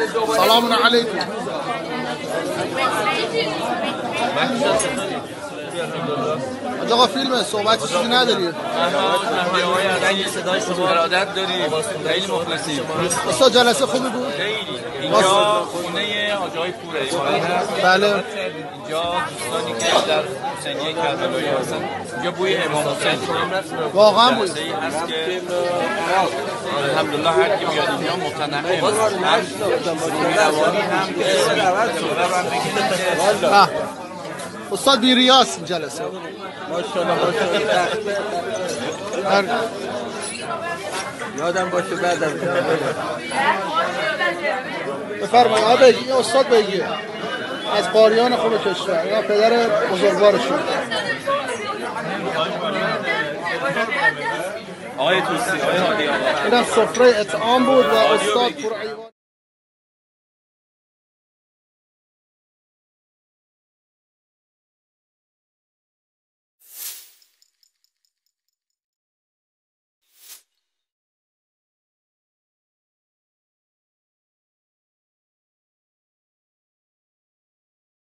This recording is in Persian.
سلام علیکم. آقا فیلمه صحبت چیزی نداری؟ اگه صدای شما ارادت داریم خیلی مخلصیم. استاد جلسه خوبی بود؟ خیلی. اینجا خونه آجای پور ایوانی هست. بله. اینجا دوستانی که در سنیه کربلایی هستن اینجا بوی امام حسین واقعا بود. هست که الحمدلله هر کی میاد اینجا متنعم هم استاد بیریاس این جلسه ماشاءالله یادم باشه بعد از بفرمایید. آقا این استاد بگیه از قاریان خوب کشور، اینا پدر بزرگوارشون. آقای توسی، آقای هادی آقا. اینم سفره اطعام بود و استاد پر ایوان.